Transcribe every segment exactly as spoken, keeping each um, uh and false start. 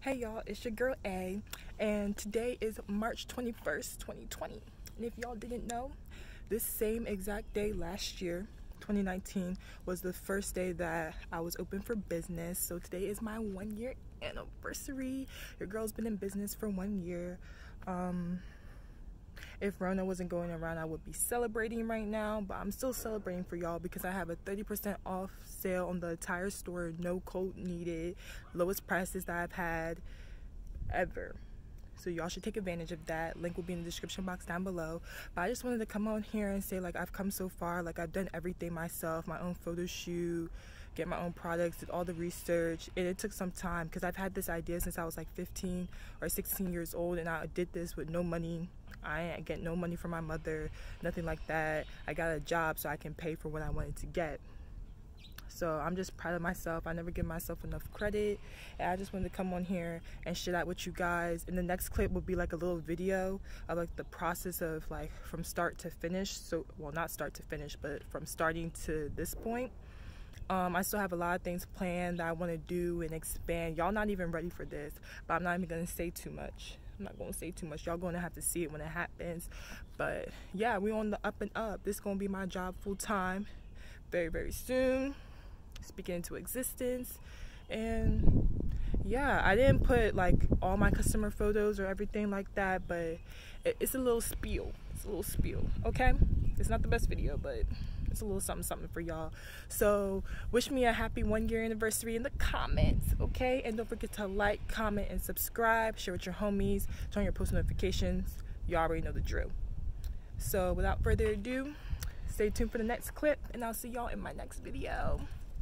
Hey y'all, it's your girl A, and today is March twenty-first, twenty twenty. And if y'all didn't know, this same exact day last year, twenty nineteen, was the first day that I was open for business. So today is my one year anniversary. Your girl's been in business for one year. Um, if Rona wasn't going around, I would be celebrating right now, but I'm still celebrating for y'all because I have a thirty percent off sale on the entire store, no code needed, lowest prices that I've had ever. So y'all should take advantage of that. Link will be in the description box down below. But I just wanted to come on here and say, like, I've come so far. Like, I've done everything myself, my own photo shoot, get my own products, did all the research, and it took some time because I've had this idea since I was like fifteen or sixteen years old, and I did this with no money. I ain't get no money from my mother, nothing like that. I got a job so I can pay for what I wanted to get. So I'm just proud of myself. I never give myself enough credit, and I just wanted to come on here and share that with you guys. And the next clip will be like a little video of like the process of like from start to finish. So, well, not start to finish, but from starting to this point. Um, I still have a lot of things planned that I want to do and expand. Y'all not even ready for this, but I'm not even gonna say too much. I'm not gonna say too much. Y'all gonna have to see it when it happens. But yeah, we on the up and up. This is gonna be my job full time very, very soon. Speaking into existence. And yeah, I didn't put like all my customer photos or everything like that, but it, it's a little spiel. It's a little spiel, okay? It's not the best video, but it's a little something something for y'all. So wish me a happy one year anniversary in the comments, okay? And don't forget to like, comment, and subscribe. Share with your homies. Turn on your post notifications. You already know the drill. So without further ado, stay tuned for the next clip, and I'll see y'all in my next video.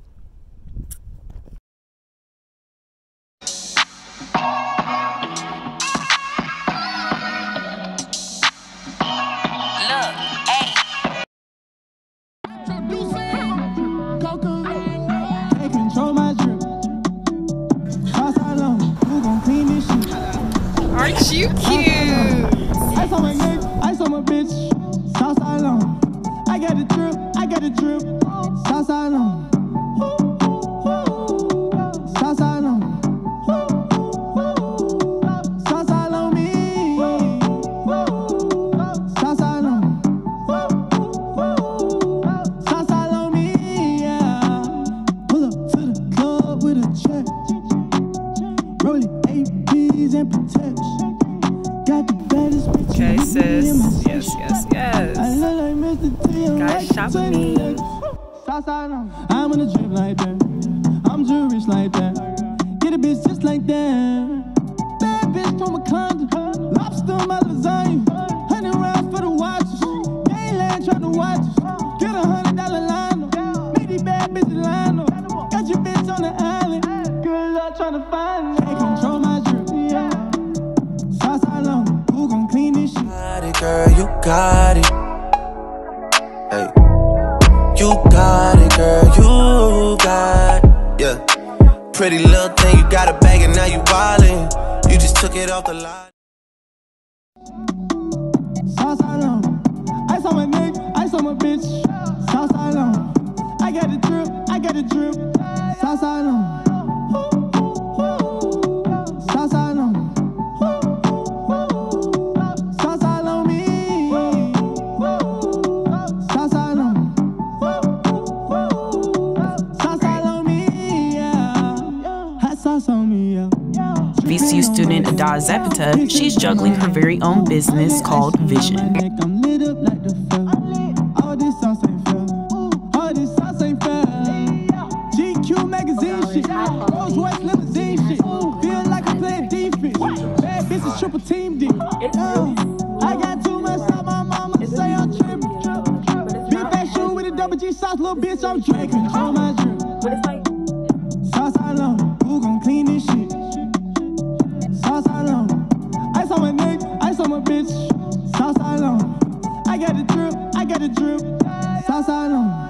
Aren't you cute? I saw my neck, I saw my bitch. Southside long. I got a drip, I got a drip. Southside long. Southside long. Southside long me. Southside long. Southside long me, yeah. Pull up to the club with a check. Rolling A Ps and protect. Okay, sis. Yes, yes, yes. Guys, shop with me. I'm on a drip like that. I'm Jewish like that. Get a bitch just like that. Bad bitch from a condo. Lobster my lasagna. Hundred rounds for the watches. Gangland trying to watch us. Get a hundred dollar line. Make these bad bitches line up. Got your bitch on the island. Good luck trying to find me. Can't control my drip. Yeah. Southside long. Who gon' clean this shit? Girl, you got it. Hey, you got it, girl. You got it. Yeah, pretty little thing. You got a bag and now you wildin'. You just took it off the line. Southside long. I saw my neck, I saw my bitch. Southside long. I got a drip, I got a drip. Southside long. Southside long. V C U student adaayx, she's juggling her very own business called Vision. I'm lit up like the fair. All this sauce ain't fair. All this sauce ain't fair. G Q magazine shit. Rolls Royce limousine shit. Feel like I'm playing defense. Bad bitches triple team deal. I got too much stuff, my mama say I'm tripping. Big fat shoe with a double G sauce, little bitch, I'm drinking. Control my drip. Southside long. Who gon' clean this shit? Southside long. I saw my neck, I saw my bitch. Southside long. I got a drip, I got a drip. Southside long.